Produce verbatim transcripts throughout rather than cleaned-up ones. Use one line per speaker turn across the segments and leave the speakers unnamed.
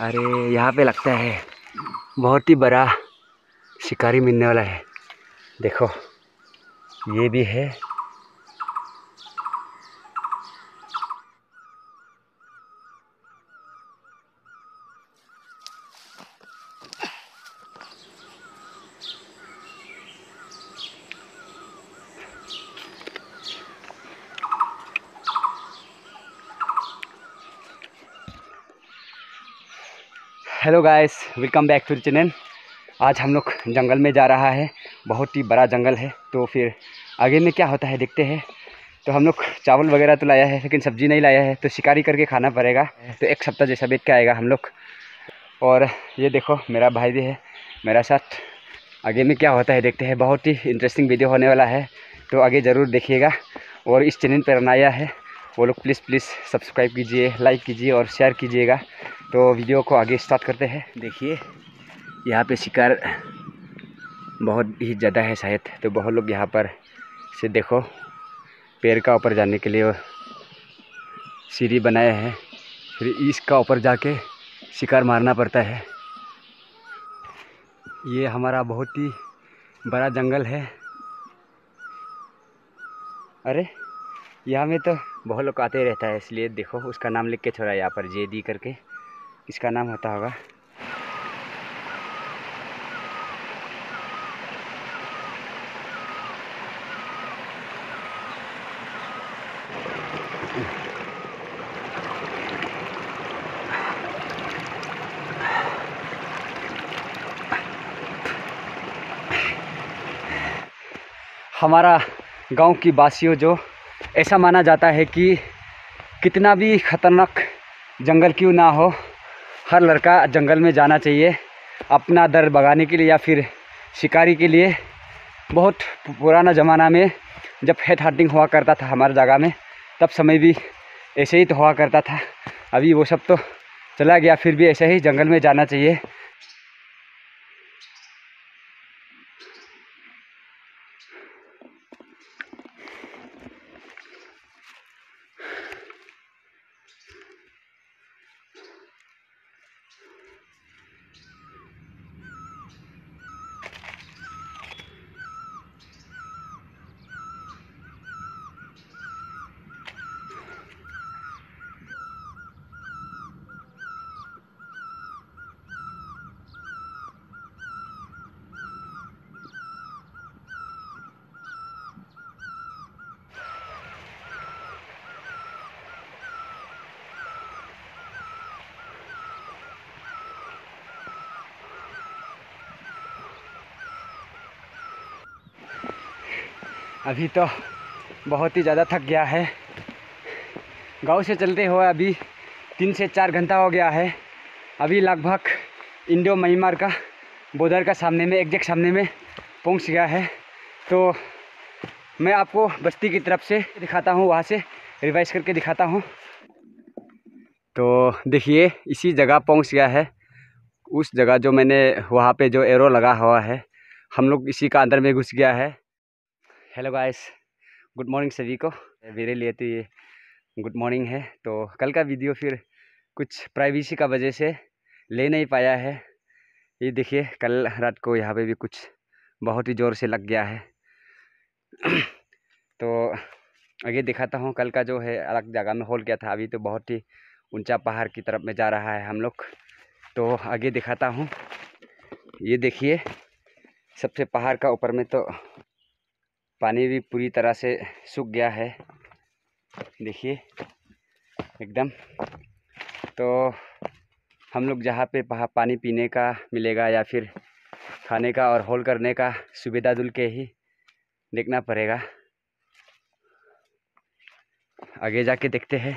अरे यहाँ पे लगता है बहुत ही बड़ा शिकारी मिलने वाला है। देखो ये भी है। Hello guys, welcome back to the channel. आज हम लोग जंगल में जा रहा है। बहुत ही बड़ा जंगल है, तो फिर आगे में क्या होता है देखते हैं। तो हम लोग चावल वगैरह तो लाया है, लेकिन सब्जी नहीं लाया है, तो शिकारी करके खाना पड़ेगा। तो एक सप्ताह जैसा बैठ के आएगा हम लोग। और ये देखो मेरा भाई भी है मेरा साथ। आगे में क्या होता है देखते हैं। बहुत ही इंटरेस्टिंग वीडियो होने वाला है, तो आगे ज़रूर देखिएगा। और इस चैनल पर नया है वो लोग प्लीज़ प्लीज़ सब्सक्राइब कीजिए, लाइक कीजिए और शेयर कीजिएगा। तो वीडियो को आगे स्टार्ट करते हैं। देखिए यहाँ पे शिकार बहुत ही ज़्यादा है शायद, तो बहुत लोग यहाँ पर से देखो पेड़ का ऊपर जाने के लिए सीढ़ी बनाए हैं। फिर इसका ऊपर जाके शिकार मारना पड़ता है। ये हमारा बहुत ही बड़ा जंगल है। अरे यहाँ में तो बहुत लोग आते रहता है, इसलिए देखो उसका नाम लिख के छोड़ा यहाँ पर, जे डी करके इसका नाम होता होगा। हमारा गांव की वासियों जो ऐसा माना जाता है कि कितना भी खतरनाक जंगल क्यों ना हो, हर लड़का जंगल में जाना चाहिए अपना डर भगाने के लिए या फिर शिकारी के लिए। बहुत पुराना ज़माना में जब हेड हंटिंग हुआ करता था हमारे जगह में, तब समय भी ऐसे ही तो हुआ करता था। अभी वो सब तो चला गया, फिर भी ऐसे ही जंगल में जाना चाहिए। अभी तो बहुत ही ज़्यादा थक गया है। गांव से चलते हुए अभी तीन से चार घंटा हो गया है। अभी लगभग इंडो म्यांमार का बॉर्डर का सामने में एग्जैक्ट सामने में पहुंच गया है। तो मैं आपको बस्ती की तरफ से दिखाता हूं, वहां से रिवाइज करके दिखाता हूं। तो देखिए इसी जगह पहुंच गया है। उस जगह जो मैंने वहां पे जो एरो लगा हुआ है, हम लोग इसी का अंदर में घुस गया है। हेलो गाइस, गुड मॉर्निंग सभी को। मेरे लिए तो ये गुड मॉर्निंग है। तो कल का वीडियो फिर कुछ प्राइवेसी का वजह से ले नहीं पाया है। ये देखिए कल रात को यहाँ पे भी कुछ बहुत ही ज़ोर से लग गया है। तो आगे दिखाता हूँ। कल का जो है अलग जगह में होल किया था, अभी तो बहुत ही ऊंचा पहाड़ की तरफ में जा रहा है हम लोग। तो आगे दिखाता हूँ। ये देखिए सबसे पहाड़ का ऊपर में तो पानी भी पूरी तरह से सूख गया है, देखिए एकदम। तो हम लोग जहाँ पे पानी पीने का मिलेगा या फिर खाने का और होल करने का सुविधा दुल के ही देखना पड़ेगा। आगे जाके देखते हैं।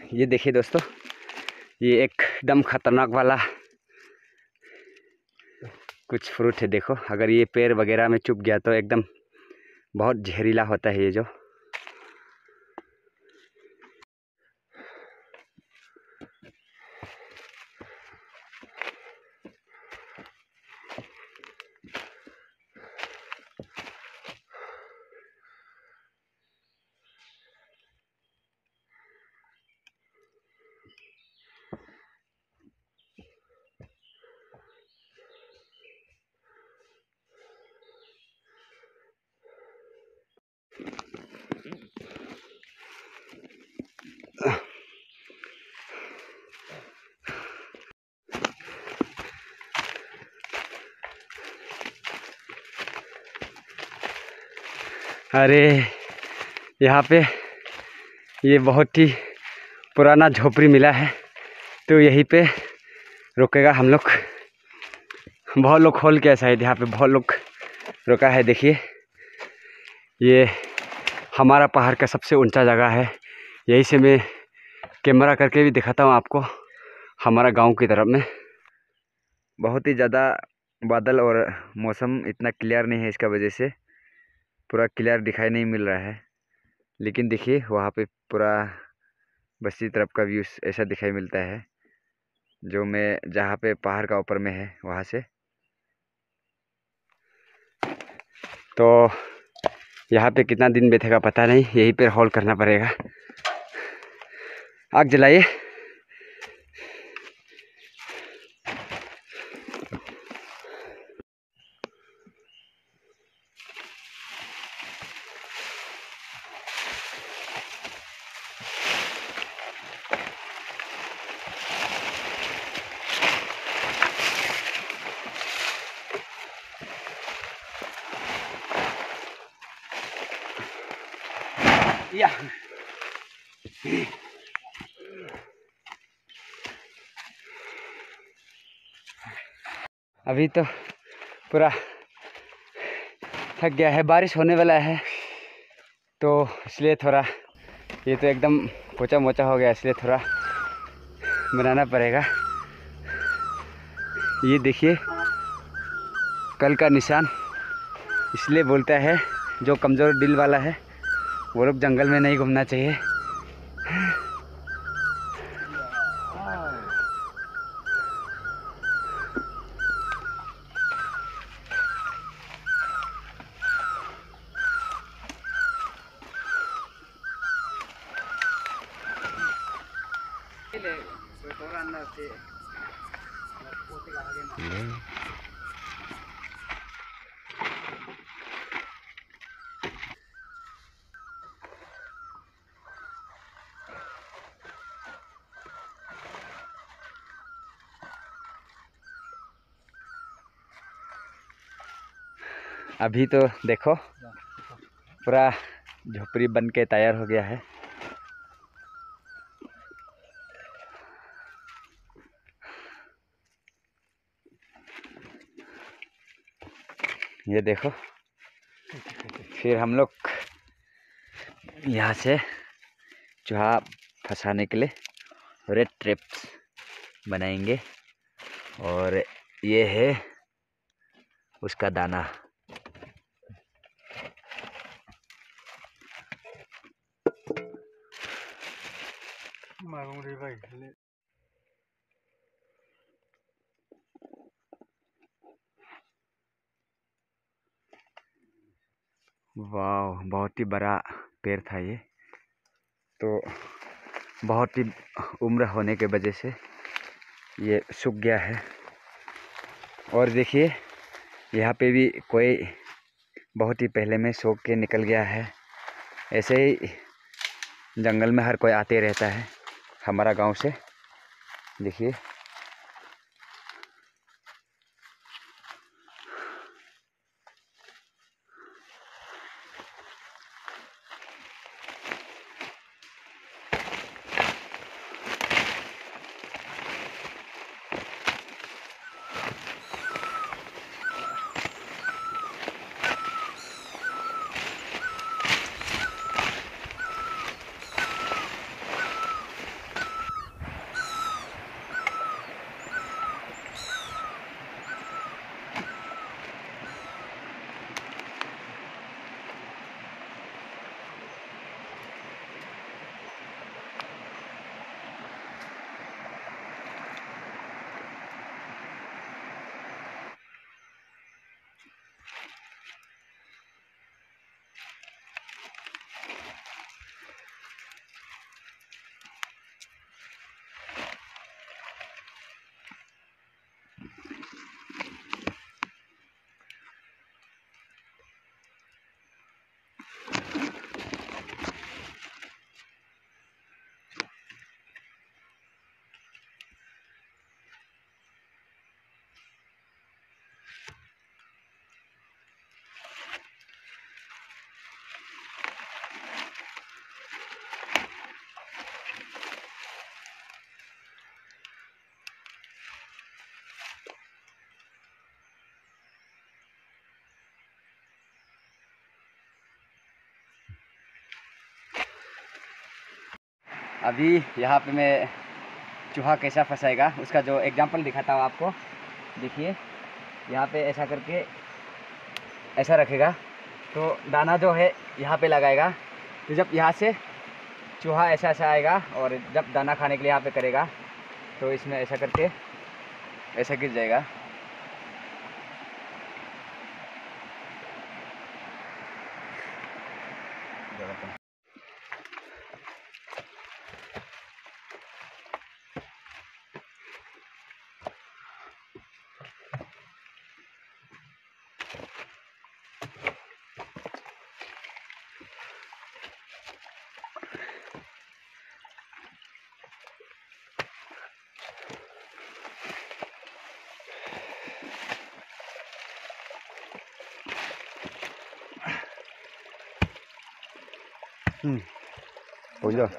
ये देखिए दोस्तों, ये एकदम खतरनाक वाला कुछ फ्रूट है। देखो, अगर ये पेड़ वगैरह में चुभ गया तो एकदम बहुत जहरीला होता है ये जो। अरे यहाँ पे ये बहुत ही पुराना झोपड़ी मिला है, तो यहीं पे रुकेगा हम लोग। बहुत लोग खोल के शायद यहाँ पे बहुत लोग रुका है। देखिए, ये हमारा पहाड़ का सबसे ऊंचा जगह है। यहीं से मैं कैमरा करके भी दिखाता हूँ आपको, हमारा गांव की तरफ में। बहुत ही ज़्यादा बादल और मौसम इतना क्लियर नहीं है, इसका वजह से पूरा क्लियर दिखाई नहीं मिल रहा है। लेकिन देखिए वहाँ पे पूरा बस्ती तरफ का व्यू ऐसा दिखाई मिलता है, जो मैं जहाँ पे पहाड़ का ऊपर में है वहाँ से। तो यहाँ पे कितना दिन बैठेगा पता नहीं, यहीं पे हॉल करना पड़ेगा। आग जलाइए। या अभी तो पूरा थक गया है, बारिश होने वाला है तो इसलिए थोड़ा, ये तो एकदम पोचा मोचा हो गया, इसलिए थोड़ा बनाना पड़ेगा। ये देखिए कल का निशान, इसलिए बोलता है जो कमज़ोर दिल वाला है वो लोग जंगल में नहीं घूमना चाहिए। अभी तो देखो पूरा झोपड़ी बन के तैयार हो गया है। ये देखो, फिर हम लोग यहाँ से चूहा फंसाने के लिए रेड ट्रैप्स बनाएंगे, और ये है उसका दाना। वाह, बहुत ही बड़ा पेड़ था ये, तो बहुत ही उम्र होने के वजह से ये सूख गया है। और देखिए यहाँ पे भी कोई बहुत ही पहले में सूख के निकल गया है। ऐसे ही जंगल में हर कोई आते रहता है हमारा गांव से। देखिए अभी यहाँ पे मैं चूहा कैसा फंसाएगा उसका जो एग्जांपल दिखाता हूँ आपको। देखिए यहाँ पे ऐसा करके ऐसा रखेगा तो दाना जो है यहाँ पे लगाएगा, तो जब यहाँ से चूहा ऐसा ऐसा आएगा और जब दाना खाने के लिए यहाँ पे करेगा तो इसमें ऐसा करके ऐसा गिर जाएगा। हम्म हो जाओ।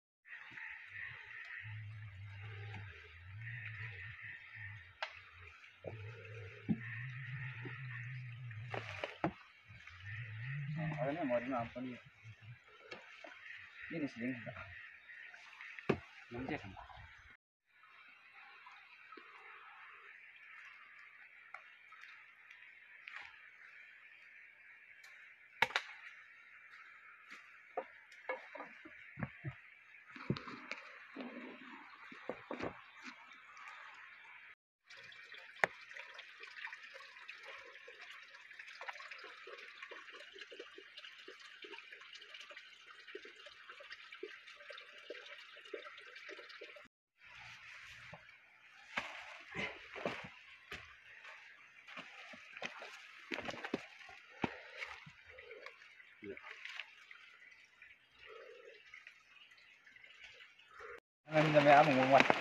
Mình áo mình ngoặt.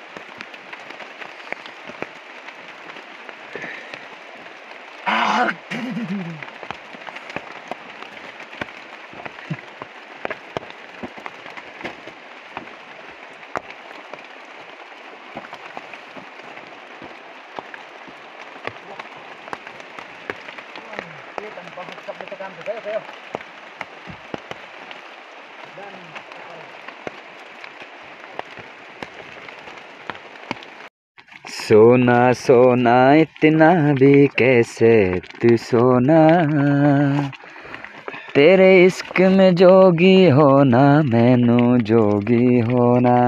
सोना सोना इतना भी कैसे तू सोना, तेरे इश्क में जोगी होना मैनू जोगी होना।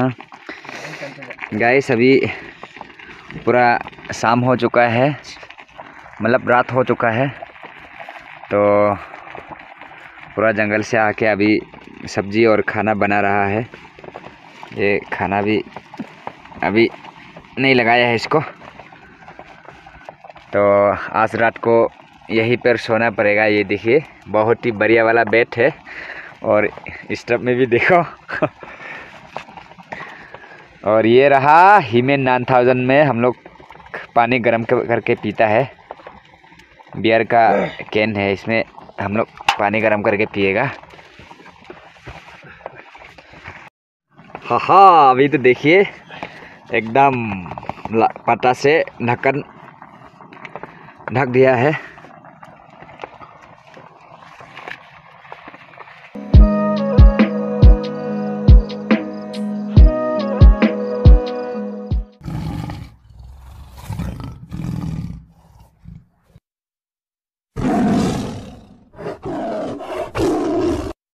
गाइस अभी पूरा शाम हो चुका है, मतलब रात हो चुका है, तो पूरा जंगल से आके अभी सब्जी और खाना बना रहा है। ये खाना भी अभी नहीं लगाया है इसको, तो आज रात को यहीं पर सोना पड़ेगा। ये देखिए बहुत ही बढ़िया वाला बेड है, और इस तरफ में भी देखो और ये रहा हीमेन नाइन थाउजेंड में हम लोग पानी गर्म करके पीता है। बियर का कैन है, इसमें हम लोग पानी गर्म करके पिएगा। हाँ हाँ अभी तो देखिए एकदम पता से ढक्कन ढक दिया है।